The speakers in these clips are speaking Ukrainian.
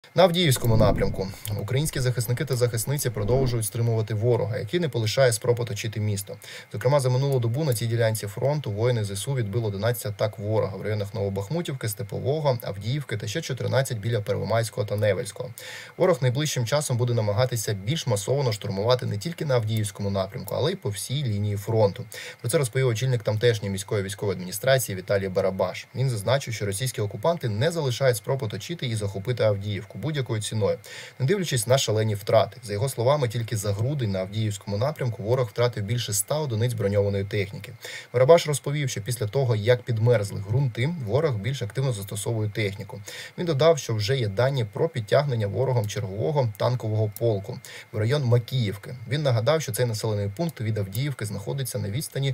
На Авдіївському напрямку українські захисники та захисниці продовжують стримувати ворога, який не полишає спроб оточити місто. Зокрема, за минулу добу на цій ділянці фронту воїни ЗСУ відбили 11 атак ворога в районах Новобахмутівки, Степового, Авдіївки та ще 14 біля Первомайського та Невельського. Ворог найближчим часом буде намагатися більш масово штурмувати не тільки на Авдіївському напрямку, але й по всій лінії фронту. Про це розповів очільник тамтешньої міської військової адміністрації Віталій Барабаш. Він зазначив, що російські окупанти не залишають спроб оточити і захопити Авдіївку будь-якою ціною, не дивлячись на шалені втрати. За його словами, тільки за грудень на Авдіївському напрямку ворог втратив більше 100 одиниць броньованої техніки. Барабаш розповів, що після того, як підмерзли ґрунти, ворог більш активно застосовує техніку. Він додав, що вже є дані про підтягнення ворогом чергового танкового полку в район Макіївки. Він нагадав, що цей населений пункт від Авдіївки знаходиться на відстані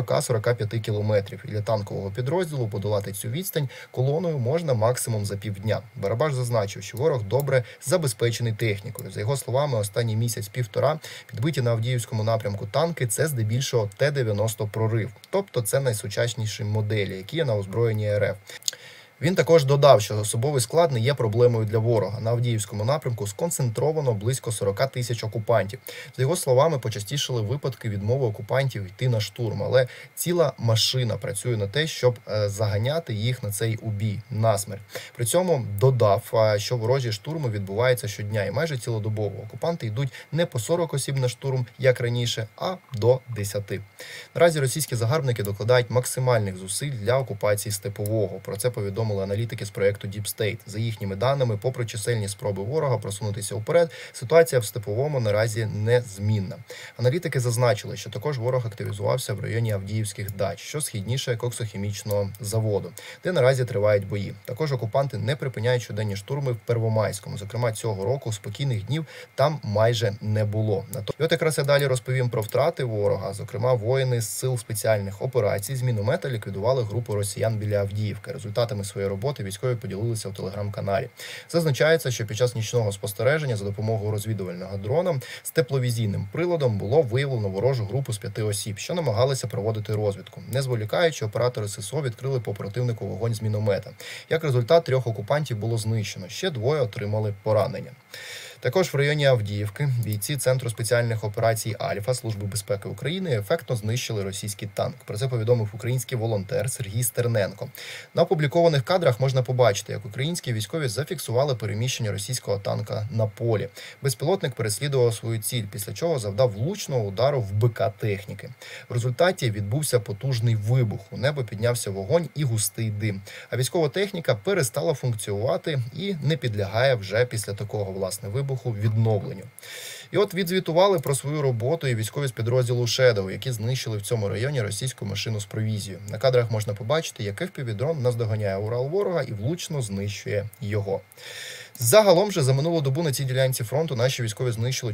40-45 кілометрів. І для танкового підрозділу подолати цю відстань колоною можна максимум за півдня. Барабаш зазначив, що ворог добре забезпечений технікою. За його словами, останній місяць-півтора підбиті на Авдіївському напрямку танки – це здебільшого Т-90 «Прорив». Тобто це найсучасніші моделі, які є на озброєнні РФ. Він також додав, що особовий склад не є проблемою для ворога. На Авдіївському напрямку сконцентровано близько 40 тисяч окупантів. За його словами, почастішали випадки відмови окупантів йти на штурм, але ціла машина працює на те, щоб заганяти їх на цей убій, насмерть. При цьому додав, що ворожі штурми відбуваються щодня і майже цілодобово. Окупанти йдуть не по 40 осіб на штурм, як раніше, а до 10. Наразі російські загарбники докладають максимальних зусиль для окупації Степового. Про це повідомили аналітики з проєкту Deep State. За їхніми даними, попри чисельні спроби ворога просунутися вперед, ситуація в Степовому наразі незмінна. Аналітики зазначили, що також ворог активізувався в районі Авдіївських дач, що східніше коксохімічного заводу, де наразі тривають бої. Також окупанти не припиняють щоденні штурми в Первомайському. Зокрема, цього року спокійних днів там майже не було. І от якраз я далі розповім про втрати ворога. Зокрема, воїни з сил спеціальних операцій з міномета ліквідували групу росіян біля Авдіївки. Результатами своєї роботи військові поділилися в телеграм-каналі. Зазначається, що під час нічного спостереження за допомогою розвідувального дрона з тепловізійним приладом було виявлено ворожу групу з 5 осіб, що намагалися проводити розвідку. Не зволікаючи, оператори ССО відкрили по противнику вогонь з міномета. Як результат, 3 окупантів було знищено, ще 2 отримали поранення. Також в районі Авдіївки бійці Центру спеціальних операцій «Альфа» Служби безпеки України ефектно знищили російський танк. Про це повідомив український волонтер Сергій Стерненко. На опублікованих кадрах можна побачити, як українські військові зафіксували переміщення російського танка на полі. Безпілотник переслідував свою ціль, після чого завдав влучного удару в БК техніки. В результаті відбувся потужний вибух. У небо піднявся вогонь і густий дим. А військова техніка перестала функціонувати і не підлягає вже після такого, власне, вибуху відновленню. І от відзвітували про свою роботу і військові з підрозділу «Шедоу», які знищили в цьому районі російську машину з провізією. На кадрах можна побачити, як FPV-дрон наздоганяє Урал ворога і влучно знищує його. Загалом же за минулу добу на цій ділянці фронту наші військові знищили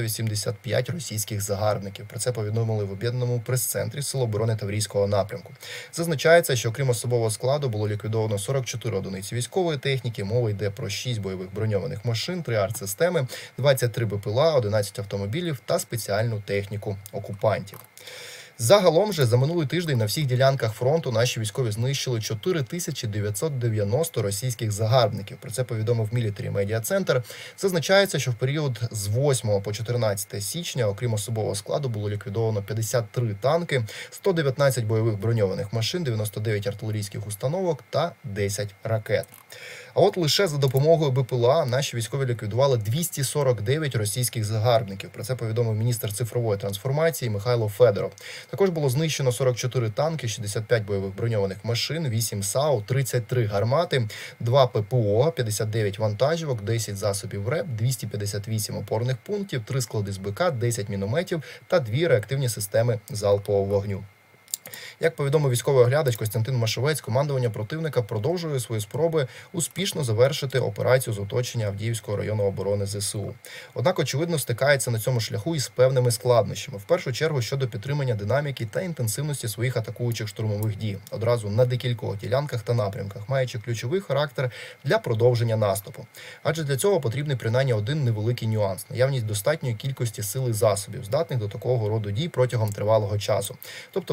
485 російських загарбників. Про це повідомили в об'єднаному прес-центрі Сил оборони Таврійського напрямку. Зазначається, що окрім особового складу було ліквідовано 44 одиниці військової техніки, мова йде про 6 бойових броньованих машин, 3 артсистеми, 23 БПЛА, 11 автомобілів та спеціальну техніку окупантів. Загалом же за минулий тиждень на всіх ділянках фронту наші військові знищили 4990 російських загарбників. Про це повідомив Military Media Center. Зазначається, що в період з 8 по 14 січня, окрім особового складу, було ліквідовано 53 танки, 119 бойових броньованих машин, 99 артилерійських установок та 10 ракет. А от лише за допомогою БПЛА наші військові ліквідували 249 російських загарбників. Про це повідомив міністр цифрової трансформації Михайло Федоров. Також було знищено 44 танки, 65 бойових броньованих машин, 8 САУ, 33 гармати, 2 ППО, 59 вантажівок, 10 засобів РЕП, 258 опорних пунктів, 3 склади з БК, 10 мінометів та 2 реактивні системи залпового вогню. Як повідомив військовий оглядач Костянтин Машовець, командування противника продовжує свої спроби успішно завершити операцію з оточення Авдіївського району оборони ЗСУ. Однак, очевидно, стикається на цьому шляху із певними складнощами. В першу чергу щодо підтримання динаміки та інтенсивності своїх атакуючих штурмових дій. Одразу на декількох ділянках та напрямках, маючи ключовий характер для продовження наступу. Адже для цього потрібний принаймні один невеликий нюанс – наявність достатньої кількості сил і засобів, здатних до такого роду дій протягом тривалого часу. Тобто, маючи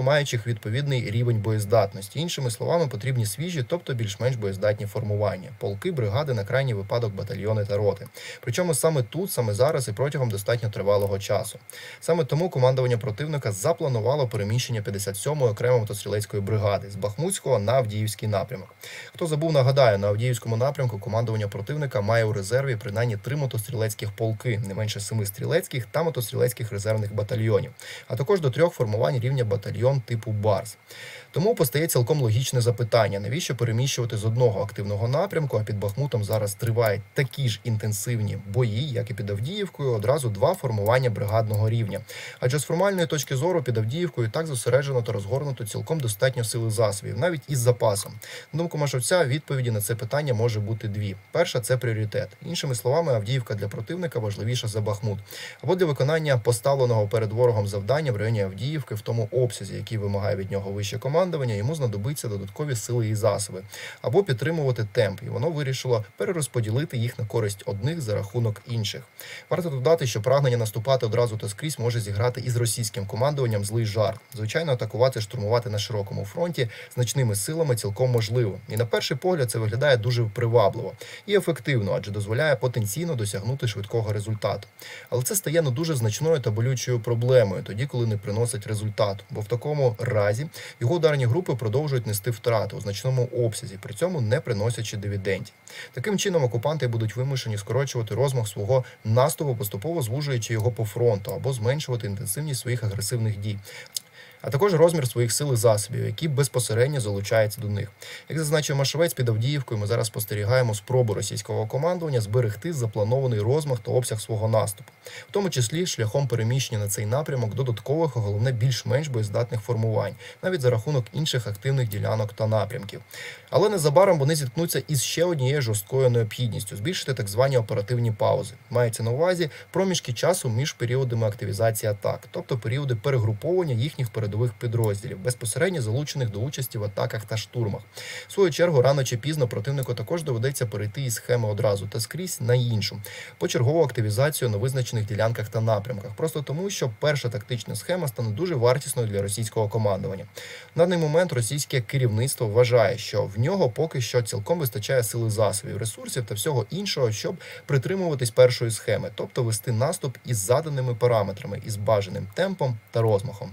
відповідний рівень боєздатності. Іншими словами, потрібні свіжі, тобто більш-менш боєздатні формування. Полки, бригади, на крайній випадок батальйони та роти. Причому саме тут, саме зараз і протягом достатньо тривалого часу. Саме тому командування противника запланувало переміщення 57-ї окремої мотострілецької бригади з Бахмутського на Авдіївський напрямок. Хто забув, нагадаю, на Авдіївському напрямку командування противника має у резерві принаймні 3 мотострілецьких полки, не менше 7 стрілецьких та мотострілецьких резервних батальйонів, а також до 3 формувань рівня батальйон типу «Барс». Тому постає цілком логічне запитання, навіщо переміщувати з одного активного напрямку, а під Бахмутом зараз тривають такі ж інтенсивні бої, як і під Авдіївкою, одразу 2 формування бригадного рівня. Адже з формальної точки зору під Авдіївкою так зосереджено та розгорнуто цілком достатньо сили засобів, навіть із запасом. На думку Машовця, відповіді на це питання може бути 2. Перша – це пріоритет. Іншими словами, Авдіївка для противника важливіша за Бахмут. Або для виконання поставленого перед ворогом завдання в районі Авдіївки в тому обсязі, який вимагає від нього вище командування, йому знадобиться додаткові сили і засоби. Або підтримувати темп, і воно вирішило перерозподілити їх на користь одних за рахунок інших. Варто додати, що прагнення наступати одразу та скрізь може зіграти із російським командуванням злий жарт. Звичайно, атакувати, штурмувати на широкому фронті значними силами цілком можливо. І на перший погляд це виглядає дуже привабливо і ефективно, адже дозволяє потенційно досягнути швидкого результату. Але це стає дуже значною та болючою проблемою тоді, коли не приносить результату. Бо в такому разі його ударні групи продовжують нести втрати у значному обсязі, при цьому не приносячи дивідендів. Таким чином, окупанти будуть вимушені скорочувати розмах свого наступу, поступово звужуючи його по фронту, або зменшувати інтенсивність своїх агресивних дій, а також розмір своїх сил і засобів, які безпосередньо залучаються до них. Як зазначив Машовець, під Авдіївкою ми зараз спостерігаємо спробу російського командування зберегти запланований розмах та обсяг свого наступу, в тому числі шляхом переміщення на цей напрямок додаткових, а головне більш-менш боєздатних формувань, навіть за рахунок інших активних ділянок та напрямків. Але незабаром вони зіткнуться із ще однією жорсткою необхідністю – збільшити так звані оперативні паузи. Мається на увазі проміжки часу між періодами активізації атак, тобто періоди перегруповання їхніх передових підрозділів, безпосередньо залучених до участі в атаках та штурмах. В свою чергу, рано чи пізно противнику також доведеться перейти із схеми одразу та скрізь на іншу, почергову активізацію на визначених ділянках та напрямках, просто тому, що перша тактична схема стане дуже вартісною для російського командування. На даний момент російське керівництво вважає, що в нього поки що цілком вистачає сили засобів, ресурсів та всього іншого, щоб притримуватись першої схеми, тобто вести наступ із заданими параметрами, із бажаним темпом та розмахом.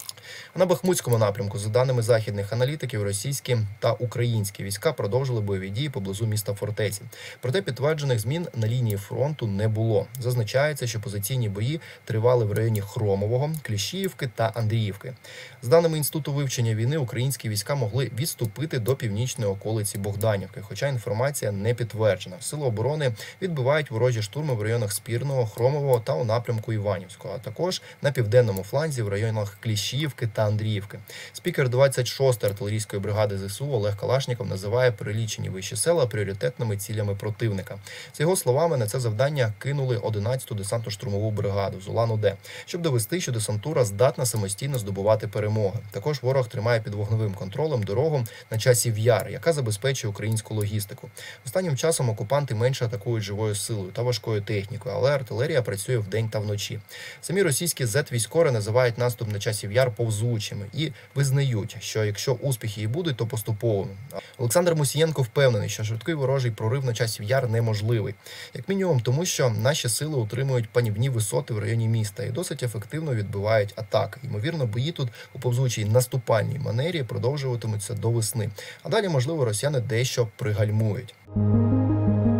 На Бахмутському напрямку, за даними західних аналітиків, російські та українські війська продовжили бойові дії поблизу міста Фортеці. Проте підтверджених змін на лінії фронту не було. Зазначається, що позиційні бої тривали в районі Хромового, Кліщіївки та Андріївки. З даними Інституту вивчення війни, українські війська могли відступити до північної околиці Богданівки, хоча інформація не підтверджена. Сили оборони відбивають ворожі штурми в районах Спірного, Хромового та у напрямку Іванівського, а також на південному фланзі в районах Кліщіївки та Андріївки. Спікер 26-ї артилерійської бригади ЗСУ Олег Калашніков називає перелічені вищі села пріоритетними цілями противника. За його словами, на це завдання кинули 11-ту десантно-штурмову бригаду з Улан-Удэ, щоб довести, що десантура здатна самостійно здобувати перемоги. Також ворог тримає під вогневим контролем дорогу на Часів Яр, яка забезпечує українську логістику. Останнім часом окупанти менше атакують живою силою та важкою технікою, але артилерія працює вдень та вночі. Самі російські зет-військові називають наступ на Часів Яр повзучими і визнають, що якщо успіхи і будуть, то поступовими. Олександр Мусієнко впевнений, що швидкий ворожий прорив на Часів Яр неможливий. Як мінімум тому, що наші сили утримують панівні висоти в районі міста і досить ефективно відбивають атаки. Ймовірно, бої тут у повзучій наступальній манері продовжуватимуться до весни. А далі, можливо, росіяни дещо пригальмують.